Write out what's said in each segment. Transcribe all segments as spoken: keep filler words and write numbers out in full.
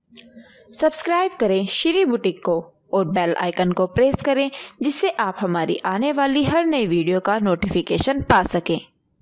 Subscribe करें Shri boutique को और बेल आइकन को प्रेस करें जिससे आप हमारी आने वाली हर नई वीडियो का नोटिफिकेशन पा सकें।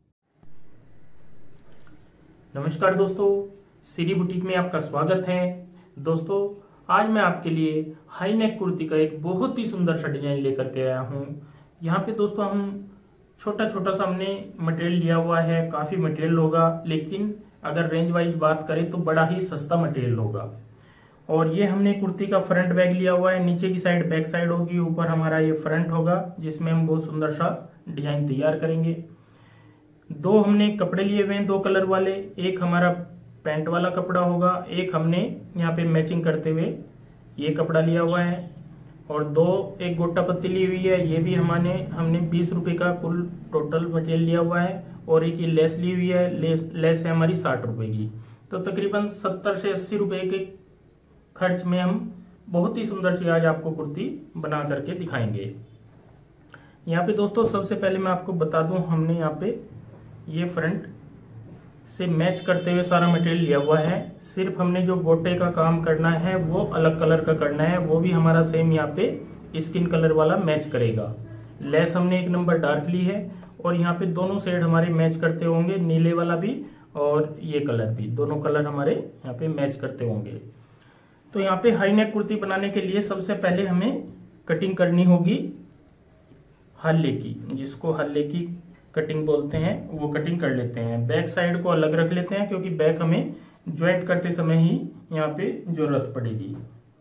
नमस्कार दोस्तों, श्री बुटीक में आपका स्वागत है। दोस्तों, आज मैं आपके लिए हाई नेक कुर्ती का एक बहुत ही सुंदर सा डिजाइन लेकर के आया हूँ। यहाँ पे दोस्तों हम छोटा छोटा सा हमने मटेरियल लिया हुआ है, काफी मटेरियल होगा, लेकिन अगर रेंज वाइज बात करें तो बड़ा ही सस्ता मटेरियल होगा। और ये हमने कुर्ती का फ्रंट बैग लिया हुआ है, नीचे की साइड बैक साइड होगी, ऊपर हमारा ये फ्रंट होगा जिसमें हम बहुत सुंदर सा डिजाइन तैयार करेंगे। दो हमने कपड़े लिए हुए हैं, दो कलर वाले, एक हमारा पैंट वाला कपड़ा होगा, एक हमने यहाँ पे मैचिंग करते हुए ये कपड़ा लिया हुआ है, और दो एक गोटा पत्ती ली हुई है, ये भी हमारे हमने बीस रुपए का कुल टोटल मटेरियल लिया हुआ है, और एक ये लेस ली हुई है, लेस लेस है हमारी साठ रुपए की। तो तकरीबन सत्तर से अस्सी रुपए के खर्च में हम बहुत ही सुंदर सी आज आपको कुर्ती बना करके दिखाएंगे। यहाँ पे दोस्तों सबसे पहले मैं आपको बता दूं, हमने यहाँ पे ये फ्रंट से मैच करते हुए सारा मटेरियल लिया हुआ है। सिर्फ हमने जो गोटे का काम करना है वो अलग कलर का करना है, वो भी हमारा सेम यहाँ पे स्किन कलर वाला मैच करेगा। लेस हमने एक नंबर डार्क ली है, और यहाँ पे दोनों शेड हमारे मैच करते होंगे, नीले वाला भी और ये कलर भी, दोनों कलर हमारे यहाँ पे मैच करते होंगे। तो यहाँ पे हाई नेक कुर्ती बनाने के लिए सबसे पहले हमें कटिंग करनी होगी हल्ले की, जिसको हल्ले की कटिंग बोलते हैं, वो कटिंग कर लेते हैं। बैक साइड को अलग रख लेते हैं क्योंकि बैक हमें ज्वाइंट करते समय ही यहाँ पे जरूरत पड़ेगी।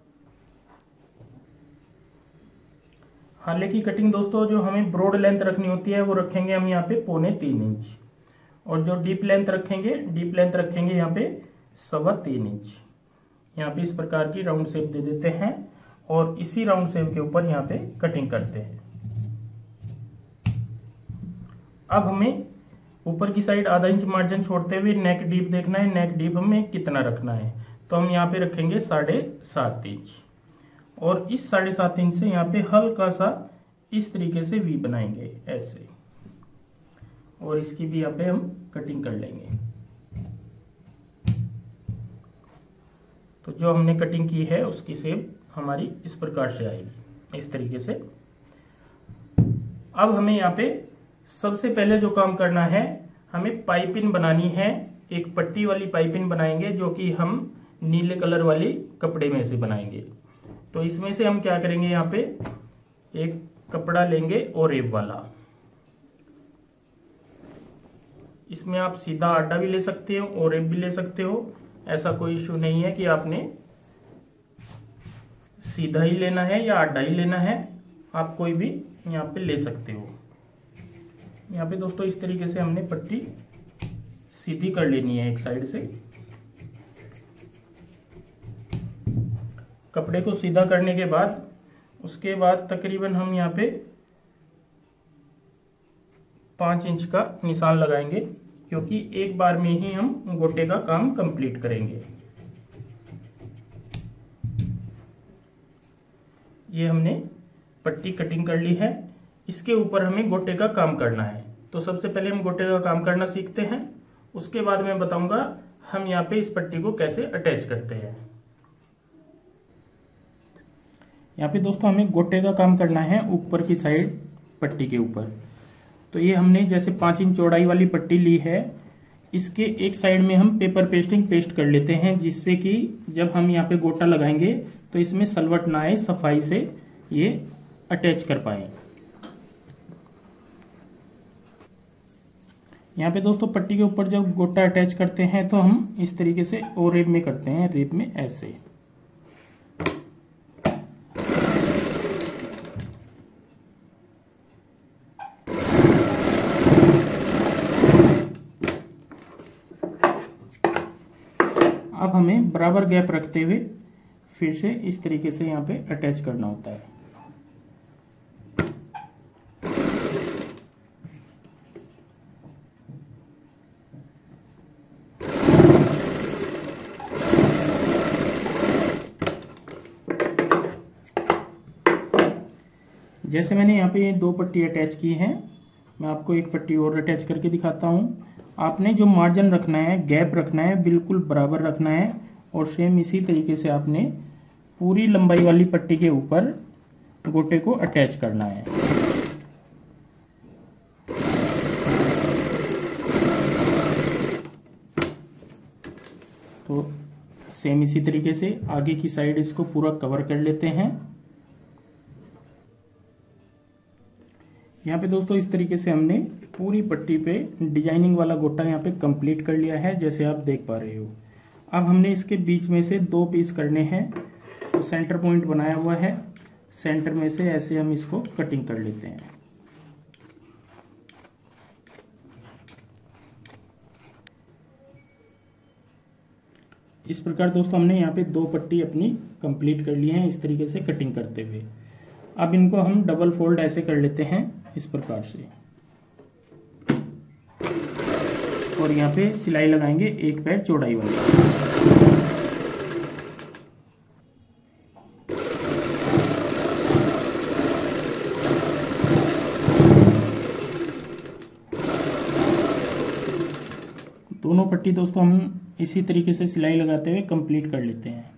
हल्ले की कटिंग दोस्तों जो हमें ब्रॉड लेंथ रखनी होती है वो रखेंगे हम यहाँ पे पौने तीन इंच, और जो डीप लेंथ रखेंगे डीप लेंथ रखेंगे यहाँ पे सवा तीन इंच। यहाँ पे इस प्रकार की राउंड शेप दे देते हैं, और इसी राउंड शेप के ऊपर यहाँ पे कटिंग करते हैं। अब हमें ऊपर की साइड आधा इंच मार्जिन छोड़ते हुए नेक डीप देखना है, नेक डीप हमें कितना रखना है। तो हम यहाँ पे रखेंगे साढ़े सात इंच, और इस साढ़े सात इंच से यहाँ पे हल्का सा इस तरीके से वी बनाएंगे ऐसे, और इसकी भी यहाँ पे हम कटिंग कर लेंगे। तो जो हमने कटिंग की है उसकी शेप हमारी इस प्रकार से आएगी, इस तरीके से। अब हमें यहाँ पे सबसे पहले जो काम करना है, हमें पाइपिंग बनानी है। एक पट्टी वाली पाइपिंग बनाएंगे जो कि हम नीले कलर वाली कपड़े में से बनाएंगे। तो इसमें से हम क्या करेंगे, यहाँ पे एक कपड़ा लेंगे ओरेब वाला। इसमें आप सीधा आडा भी ले सकते हो, ओरेब भी ले सकते हो, ऐसा कोई इशू नहीं है कि आपने सीधा ही लेना है या आडा ही लेना है, आप कोई भी यहाँ पे ले सकते हो। यहाँ पे दोस्तों इस तरीके से हमने पट्टी सीधी कर लेनी है एक साइड से। कपड़े को सीधा करने के बाद उसके बाद तकरीबन हम यहाँ पे पांच इंच का निशान लगाएंगे, क्योंकि एक बार में ही हम गोटे का काम कंप्लीट करेंगे। ये हमने पट्टी कटिंग कर ली है, इसके ऊपर हमें गोटे का काम करना है। तो सबसे पहले हम गोटे का काम करना सीखते हैं, उसके बाद मैं बताऊंगा हम यहाँ पे इस पट्टी को कैसे अटैच करते हैं। यहाँ पे दोस्तों हमें गोटे का काम करना है ऊपर की साइड पट्टी के ऊपर। तो ये हमने जैसे पांच इंच चौड़ाई वाली पट्टी ली है, इसके एक साइड में हम पेपर पेस्टिंग पेस्ट कर लेते हैं, जिससे कि जब हम यहाँ पे गोटा लगाएंगे तो इसमें सलवट ना आए, सफाई से ये अटैच कर पाए। यहाँ पे दोस्तों पट्टी के ऊपर जब गोटा अटैच करते हैं तो हम इस तरीके से ओ रेब में करते हैं, रेब में ऐसे। अब हमें बराबर गैप रखते हुए फिर से इस तरीके से यहाँ पे अटैच करना होता है। जैसे मैंने यहाँ पे दो पट्टी अटैच की है, मैं आपको एक पट्टी और अटैच करके दिखाता हूँ। आपने जो मार्जिन रखना है, गैप रखना है, बिल्कुल बराबर रखना है, और सेम इसी तरीके से आपने पूरी लंबाई वाली पट्टी के ऊपर गोटे को अटैच करना है। तो सेम इसी तरीके से आगे की साइड इसको पूरा कवर कर लेते हैं। यहाँ पे दोस्तों इस तरीके से हमने पूरी पट्टी पे डिजाइनिंग वाला गोटा यहाँ पे कंप्लीट कर लिया है, जैसे आप देख पा रहे हो। अब हमने इसके बीच में से दो पीस करने हैं, तो सेंटर पॉइंट बनाया हुआ है, सेंटर में से ऐसे हम इसको कटिंग कर लेते हैं। इस प्रकार दोस्तों हमने यहाँ पे दो पट्टी अपनी कंप्लीट कर ली है, इस तरीके से कटिंग करते हुए। अब इनको हम डबल फोल्ड ऐसे कर लेते हैं इस प्रकार से, और यहाँ पे सिलाई लगाएंगे एक पैर चौड़ाई वाली। दोनों पट्टी दोस्तों हम इसी तरीके से सिलाई लगाते हुए कंप्लीट कर लेते हैं।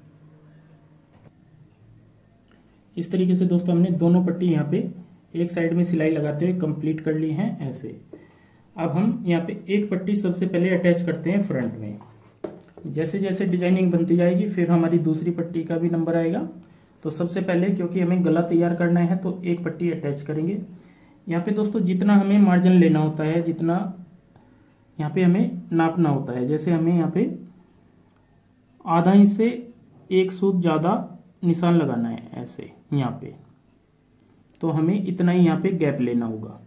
इस तरीके से दोस्तों हमने दोनों पट्टी यहाँ पे एक साइड में सिलाई लगाते हुए कंप्लीट कर ली हैं ऐसे। अब हम यहाँ पे एक पट्टी सबसे पहले अटैच करते हैं फ्रंट में। जैसे जैसे डिजाइनिंग बनती जाएगी फिर हमारी दूसरी पट्टी का भी नंबर आएगा। तो सबसे पहले क्योंकि हमें गला तैयार करना है तो एक पट्टी अटैच करेंगे। यहाँ पे दोस्तों जितना हमें मार्जिन लेना होता है, जितना यहाँ पे हमें नापना होता है, जैसे हमें यहाँ पे आधा इंच से एक सूत ज्यादा निशान लगाना है ऐसे यहाँ पे, तो हमें इतना ही यहाँ पे गैप लेना होगा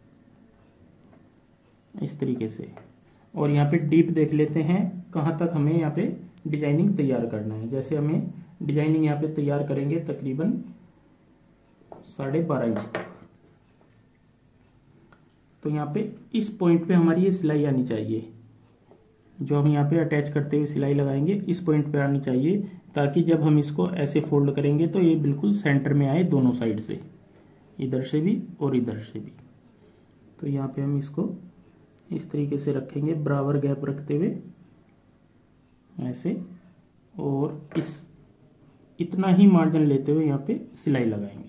इस तरीके से। और यहाँ पे डीप देख लेते हैं कहाँ तक हमें यहाँ पे डिजाइनिंग तैयार करना है। जैसे हमें डिजाइनिंग यहाँ पे तैयार करेंगे तकरीबन साढ़े बारह इंच तक, तो यहाँ पे इस पॉइंट पे हमारी ये सिलाई आनी चाहिए। जो हम यहाँ पे अटैच करते हुए सिलाई लगाएंगे इस पॉइंट पे आनी चाहिए, ताकि जब हम इसको ऐसे फोल्ड करेंगे तो ये बिल्कुल सेंटर में आए दोनों साइड से, इधर से भी और इधर से भी। तो यहाँ पे हम इसको इस तरीके से रखेंगे, बराबर गैप रखते हुए ऐसे, और इस इतना ही मार्जिन लेते हुए यहाँ पे सिलाई लगाएंगे।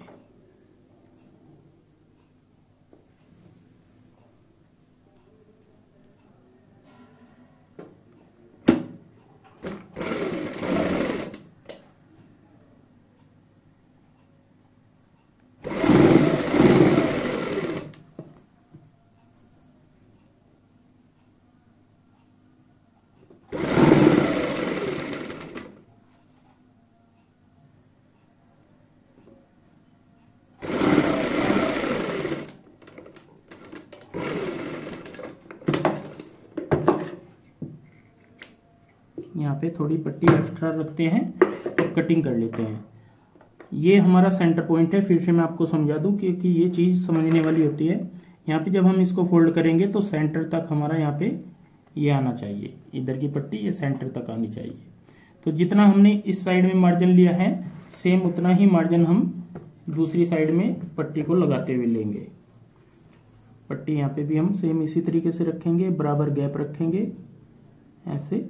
यहाँ पे थोड़ी पट्टी एक्स्ट्रा रखते हैं और कटिंग कर लेते हैं। ये हमारा सेंटर पॉइंट है। फिर से मैं आपको समझा दूं क्योंकि ये चीज़ समझने वाली होती है। यहाँ पे जब हम इसको फोल्ड करेंगे तो सेंटर तक हमारा यहाँ पे ये आना चाहिए, इधर की पट्टी ये सेंटर तक आनी चाहिए। तो जितना हमने इस साइड में मार्जिन लिया है सेम उतना ही मार्जिन हम दूसरी साइड में पट्टी को लगाते हुए लेंगे। पट्टी यहाँ पे भी हम सेम इसी तरीके से रखेंगे, बराबर गैप रखेंगे ऐसे,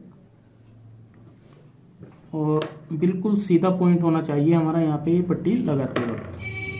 और बिल्कुल सीधा पॉइंट होना चाहिए हमारा यहाँ पे ये पट्टी लगाते वक्त।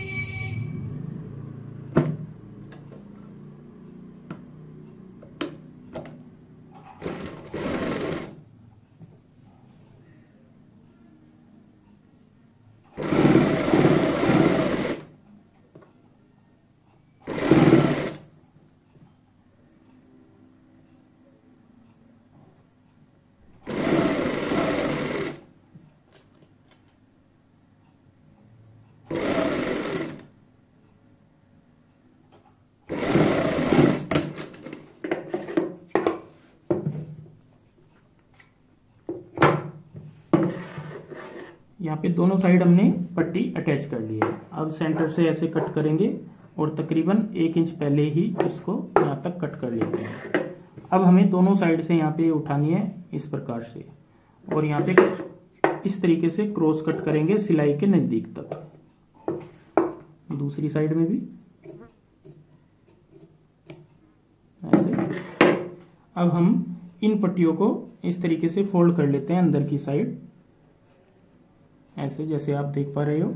यहाँ पे दोनों साइड हमने पट्टी अटैच कर ली है। अब सेंटर से ऐसे कट करेंगे और तकरीबन एक इंच पहले ही इसको यहाँ तक कट कर लेते हैं। अब हमें दोनों साइड से यहाँ पे उठानी है इस प्रकार से, और यहाँ पे इस तरीके से क्रॉस कट करेंगे सिलाई के नजदीक तक। दूसरी साइड में भी ऐसे। अब हम इन पट्टियों को इस तरीके से फोल्ड कर लेते हैं अंदर की साइड, ऐसे जैसे आप देख पा रहे हो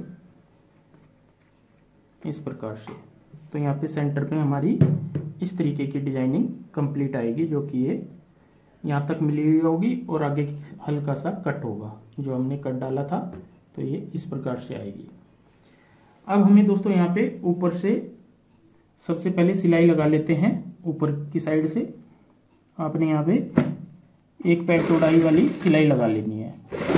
इस प्रकार से। तो यहाँ पे सेंटर पे हमारी इस तरीके की डिजाइनिंग कंप्लीट आएगी, जो कि ये यहाँ तक मिली हुई होगी और आगे हल्का सा कट होगा जो हमने कट डाला था, तो ये इस प्रकार से आएगी। अब हमें दोस्तों यहाँ पे ऊपर से सबसे पहले सिलाई लगा लेते हैं। ऊपर की साइड से आपने यहाँ पे एक पैर चौड़ाई वाली सिलाई लगा लेनी है।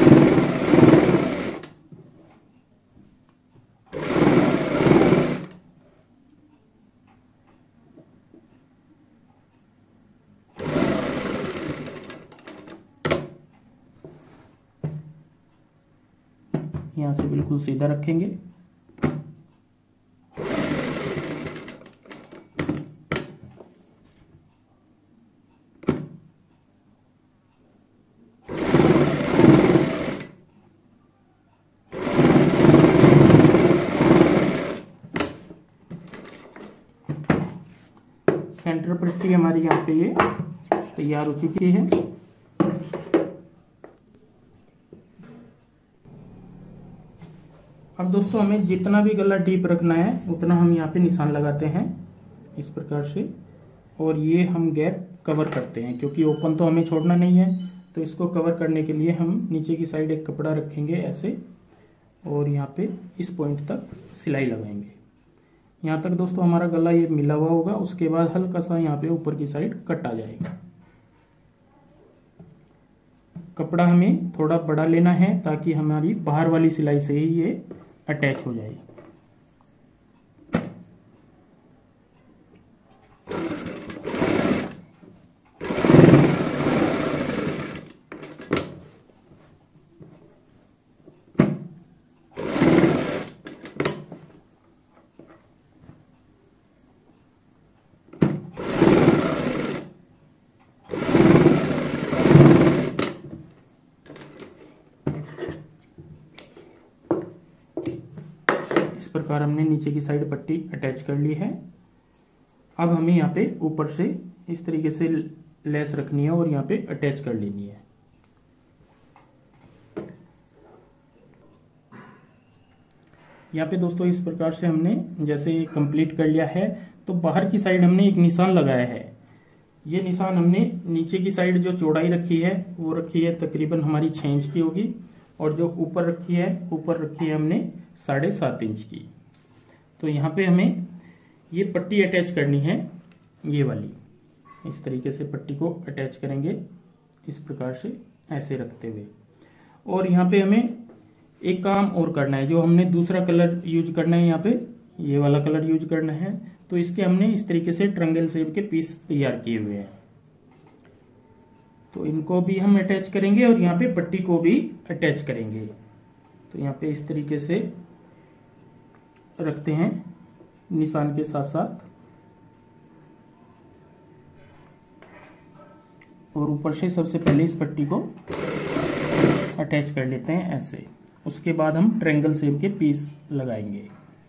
यहाँ से बिल्कुल सीधा रखेंगे। सेंटर पट्टी हमारी यहाँ पे ये तैयार हो चुकी है। अब दोस्तों हमें जितना भी गला डीप रखना है उतना हम यहाँ पे निशान लगाते हैं इस प्रकार से, और ये हम गैप कवर करते हैं क्योंकि ओपन तो हमें छोड़ना नहीं है। तो इसको कवर करने के लिए हम नीचे की साइड एक कपड़ा रखेंगे ऐसे, और यहाँ पे इस पॉइंट तक सिलाई लगाएंगे। यहाँ तक दोस्तों हमारा गला ये मिला हुआ होगा। उसके बाद हल्का सा यहाँ पे ऊपर की साइड कट आ जाएगा। कपड़ा हमें थोड़ा बड़ा लेना है ताकि हमारी बाहर वाली सिलाई से ही ये अटैच हो जाए। प्रकार हमने नीचे की साइड पट्टी अटैच कर ली है। अब हमें यहाँ पे ऊपर से इस तरीके से लेस रखनी है और यहाँ पे अटैच कर लेनी है। यहाँ पे दोस्तों इस प्रकार से हमने जैसे कंप्लीट कर लिया है, तो बाहर की साइड हमने एक निशान लगाया है। ये निशान हमने नीचे की साइड जो चौड़ाई रखी है वो रखी है तकरीबन हमारी छह इंच की होगी, और जो ऊपर रखी है ऊपर रखी है हमने साढ़े सात इंच की। तो यहाँ पे हमें ये पट्टी अटैच करनी है, ये वाली इस तरीके से पट्टी को अटैच करेंगे इस प्रकार से ऐसे रखते हुए। और यहाँ पे हमें एक काम और करना है, जो हमने दूसरा कलर यूज करना है, यहाँ पे ये वाला कलर यूज करना है। तो इसके हमने इस तरीके से ट्रायंगल शेप के पीस तैयार किए हुए हैं, तो इनको भी हम अटैच करेंगे और यहाँ पे पट्टी को भी अटैच करेंगे। तो यहाँ पे इस तरीके से रखते हैं निशान के साथ साथ, और ऊपर से सबसे पहले इस पट्टी को अटैच कर लेते हैं ऐसे। उसके बाद हम ट्रायंगल शेप के पीस लगाएंगे।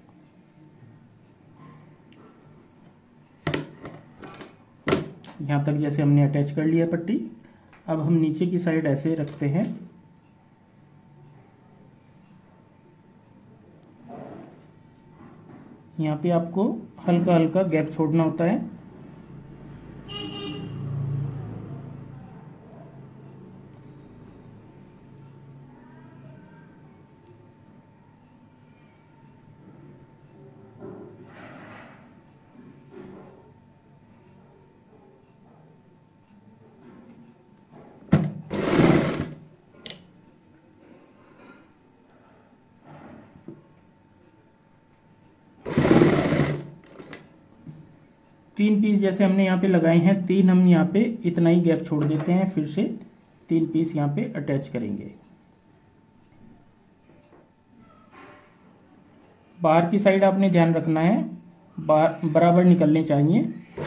यहाँ तक जैसे हमने अटैच कर लिया पट्टी। अब हम नीचे की साइड ऐसे रखते हैं, यहाँ पे आपको हल्का हल्का गैप छोड़ना होता है। तीन पीस जैसे हमने यहाँ पे लगाए हैं, तीन हम यहाँ पे इतना ही गैप छोड़ देते हैं, फिर से तीन पीस यहाँ पे अटैच करेंगे। बाहर की साइड आपने ध्यान रखना है, बाहर बराबर निकलने चाहिए।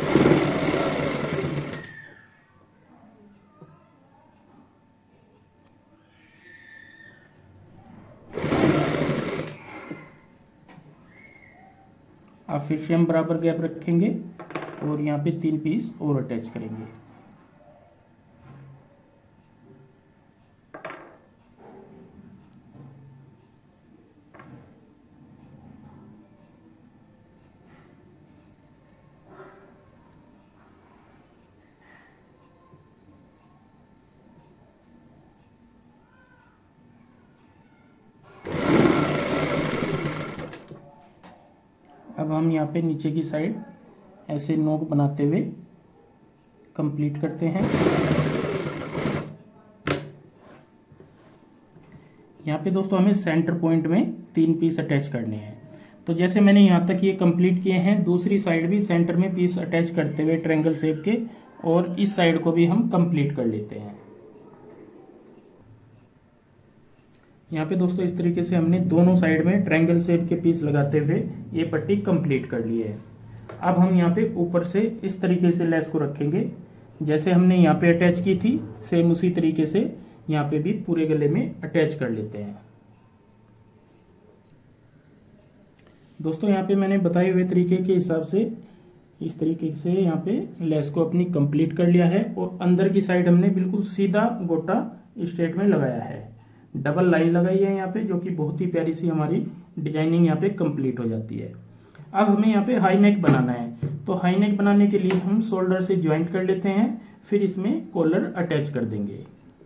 अब फिर से हम बराबर गैप रखेंगे और यहाँ पे तीन पीस और अटैच करेंगे। अब हम यहाँ पे नीचे की साइड ऐसे नोक बनाते हुए कंप्लीट करते हैं। यहाँ पे दोस्तों हमें सेंटर पॉइंट में तीन पीस अटैच करने हैं। तो जैसे मैंने यहाँ तक ये कंप्लीट किए हैं, दूसरी साइड भी सेंटर में पीस अटैच करते हुए ट्रायंगल शेप के, और इस साइड को भी हम कंप्लीट कर लेते हैं। यहाँ पे दोस्तों इस तरीके से हमने दोनों साइड में ट्रायंगल शेप के पीस लगाते हुए ये पट्टी कंप्लीट कर ली है। अब हम यहाँ पे ऊपर से इस तरीके से लेस को रखेंगे, जैसे हमने यहाँ पे अटैच की थी सेम उसी तरीके से यहाँ पे भी पूरे गले में अटैच कर लेते हैं। दोस्तों यहाँ पे मैंने बताए हुए तरीके के हिसाब से इस तरीके से यहाँ पे लेस को अपनी कंप्लीट कर लिया है, और अंदर की साइड हमने बिल्कुल सीधा गोटा स्ट्रेट में लगाया है। डबल लाइन लगाई है यहाँ पे, जो कि बहुत ही प्यारी सी हमारी डिजाइनिंग यहाँ पे कंप्लीट हो जाती है। अब हमें यहाँ पे हाई नेक बनाना है, तो हाई नेक बनाने के लिए हम शोल्डर से ज्वाइंट कर लेते हैं, फिर इसमें कॉलर अटैच कर देंगे।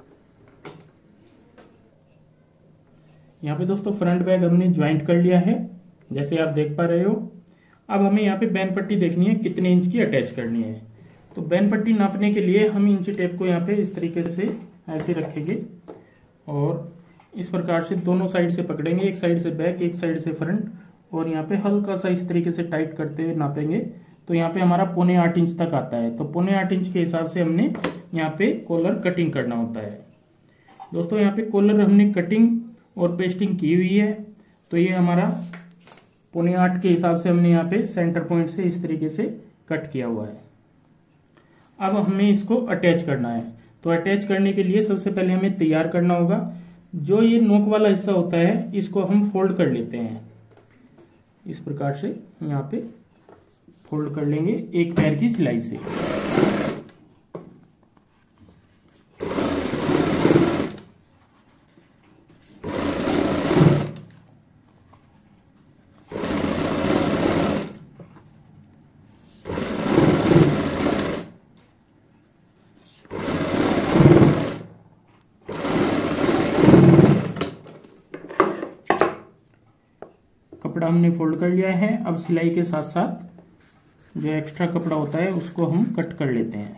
यहाँ पे दोस्तों फ्रंट बैक हमने ज्वाइंट कर लिया है, जैसे आप देख पा रहे हो। अब हमें यहाँ पे बैन पट्टी देखनी है कितने इंच की अटैच करनी है। तो बैन पट्टी नापने के लिए हम इंची टेप को यहाँ पे इस तरीके से ऐसे रखेंगे, और इस प्रकार से दोनों साइड से पकड़ेंगे, एक साइड से बैक एक साइड से फ्रंट, और यहाँ पे हल्का सा इस तरीके से टाइट करते हुए नापेंगे। तो यहाँ पे हमारा पौने आठ इंच तक आता है। तो पौने आठ इंच के हिसाब से हमने यहाँ पे कॉलर कटिंग करना होता है। दोस्तों यहाँ पे कॉलर हमने कटिंग और पेस्टिंग की हुई है, तो ये हमारा पौने आठ के हिसाब से हमने यहाँ पे सेंटर पॉइंट से इस तरीके से कट किया हुआ है। अब हमें इसको अटैच करना है। तो अटैच करने के लिए सबसे पहले हमें तैयार करना होगा, जो ये नोक वाला हिस्सा होता है इसको हम फोल्ड कर लेते हैं। इस प्रकार से यहाँ पे फोल्ड कर लेंगे एक पैर की सिलाई से। कपड़ा हमने फोल्ड कर लिया है। अब सिलाई के साथ साथ जो एक्स्ट्रा कपड़ा होता है उसको हम कट कर लेते हैं।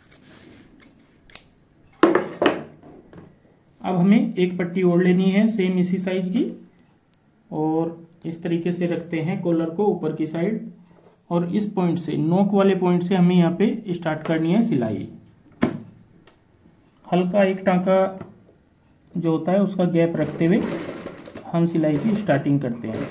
अब हमें एक पट्टी और लेनी है सेम इसी साइज की, और इस तरीके से रखते हैं कॉलर को ऊपर की साइड, और इस पॉइंट से नोक वाले पॉइंट से हमें यहाँ पे स्टार्ट करनी है सिलाई। हल्का एक टांका जो होता है उसका गैप रखते हुए हम सिलाई की स्टार्टिंग करते हैं।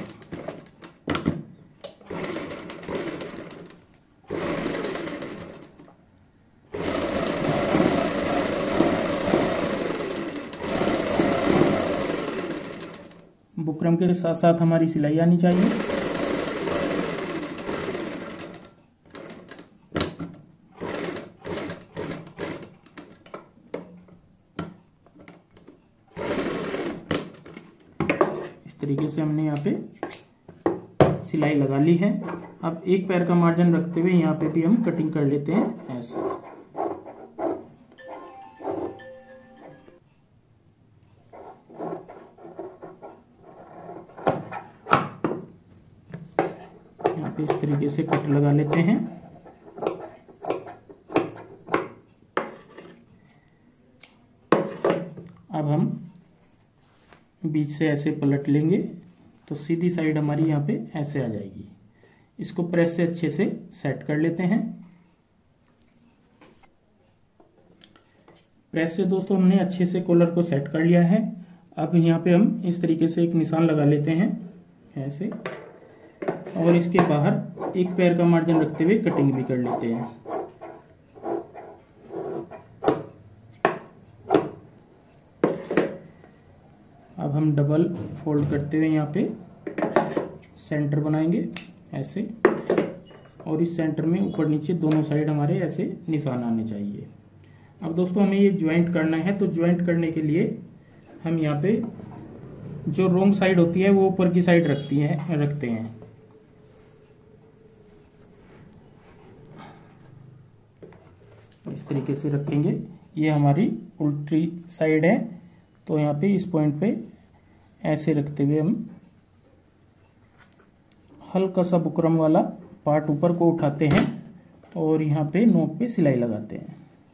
बुकरम के साथ साथ हमारी सिलाई आनी चाहिए। इस तरीके से हमने यहाँ पे सिलाई लगा ली है। अब एक पैर का मार्जिन रखते हुए यहाँ पे भी हम कटिंग कर लेते हैं ऐसे। यहाँ पे इस तरीके से कट लगा लेते हैं। अब हम बीच से ऐसे पलट लेंगे तो सीधी साइड हमारी यहाँ पे ऐसे आ जाएगी। इसको प्रेस से अच्छे से सेट कर लेते हैं। प्रेस से दोस्तों हमने अच्छे से कॉलर को सेट कर लिया है। अब यहाँ पे हम इस तरीके से एक निशान लगा लेते हैं ऐसे, और इसके बाहर एक पैर का मार्जिन रखते हुए कटिंग भी कर लेते हैं। अब हम डबल फोल्ड करते हुए यहाँ पे सेंटर बनाएंगे ऐसे, और इस सेंटर में ऊपर नीचे दोनों साइड हमारे ऐसे निशान आने चाहिए। अब दोस्तों हमें ये ज्वाइंट करना है, तो ज्वाइंट करने के लिए हम यहाँ पे जो रोंग साइड होती है वो ऊपर की साइड रखती है रखते हैं। इस तरीके से रखेंगे। ये हमारी उल्टी साइड है, तो यहाँ पे इस पॉइंट पे ऐसे रखते हुए हम हल्का सा बुकरम वाला पार्ट ऊपर को उठाते हैं और यहाँ पे नोक पे सिलाई लगाते हैं।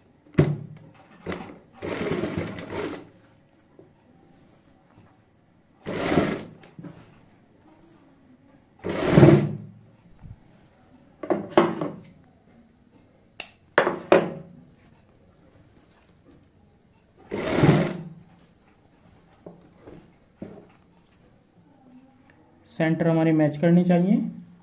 सेंटर हमारे मैच करनी चाहिए।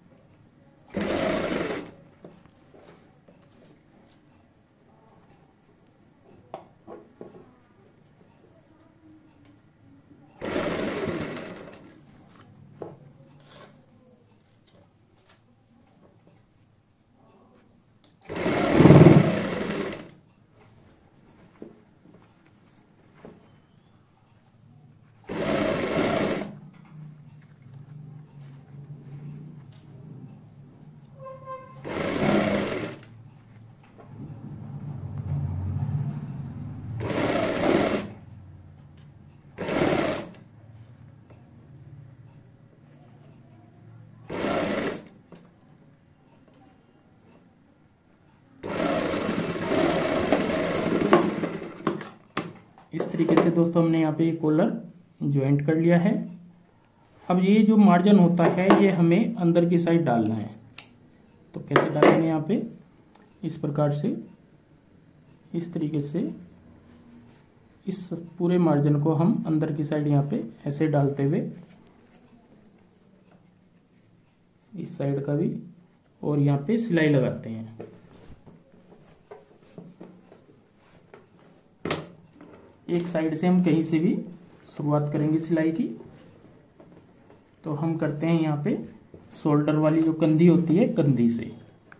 इस तरीके से दोस्तों हमने यहाँ पे कॉलर ज्वाइंट कर लिया है। अब ये जो मार्जिन होता है ये हमें अंदर की साइड डालना है। तो कैसे डालेंगे, यहाँ पे इस प्रकार से, इस तरीके से इस पूरे मार्जिन को हम अंदर की साइड यहाँ पे ऐसे डालते हुए, इस साइड का भी, और यहाँ पे सिलाई लगाते हैं। एक साइड से हम कहीं से भी शुरुआत करेंगे सिलाई की। तो हम करते हैं यहाँ पे शोल्डर वाली जो कंधी होती है, कंधी से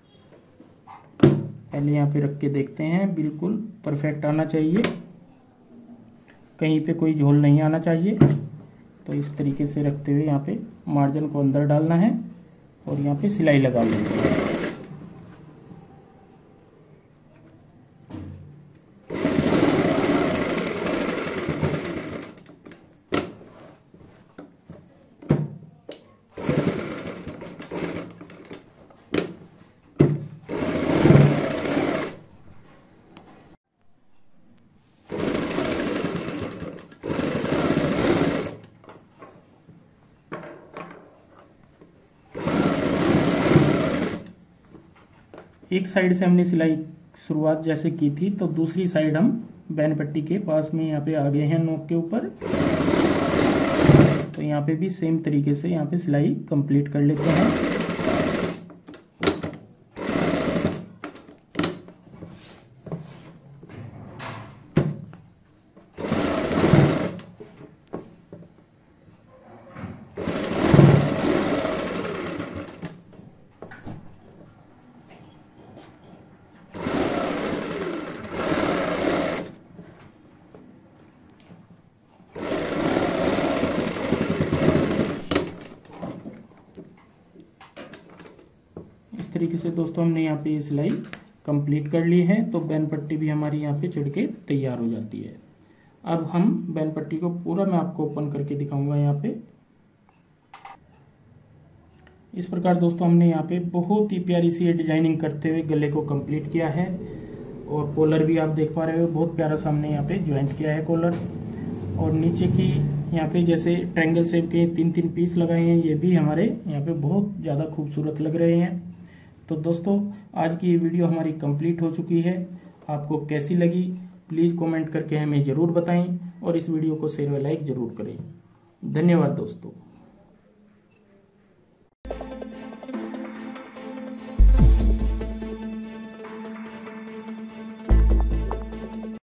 पहले यहाँ पे रख के देखते हैं। बिल्कुल परफेक्ट आना चाहिए, कहीं पे कोई झोल नहीं आना चाहिए। तो इस तरीके से रखते हुए यहाँ पे मार्जिन को अंदर डालना है और यहाँ पे सिलाई लगा लेंगे। एक साइड से हमने सिलाई शुरुआत जैसे की थी, तो दूसरी साइड हम बैन पट्टी के पास में यहाँ पे आ गए हैं नोक के ऊपर। तो यहाँ पे भी सेम तरीके से यहाँ पे सिलाई कंप्लीट कर लेते हैं। तरीके से दोस्तों हमने यहाँ पे ये सिलाई कंप्लीट कर ली है। तो बैन पट्टी भी हमारी यहाँ पे चढ़ के तैयार हो जाती है। अब हम बैन पट्टी को पूरा मैं आपको ओपन करके दिखाऊंगा। यहाँ पे इस प्रकार दोस्तों हमने यहाँ पे बहुत ही प्यारी सी डिजाइनिंग करते हुए गले को कंप्लीट किया है। और कॉलर भी आप देख पा रहे हो, बहुत प्यारा सा हमने यहाँ पे ज्वाइंट किया है कॉलर। और नीचे की यहाँ पे जैसे ट्रायंगल शेप के तीन तीन पीस लगाए हैं, ये भी हमारे यहाँ पे बहुत ज़्यादा खूबसूरत लग रहे हैं। तो दोस्तों आज की ये वीडियो हमारी कंप्लीट हो चुकी है। आपको कैसी लगी प्लीज़ कमेंट करके हमें ज़रूर बताएं और इस वीडियो को शेयर व लाइक ज़रूर करें। धन्यवाद दोस्तों।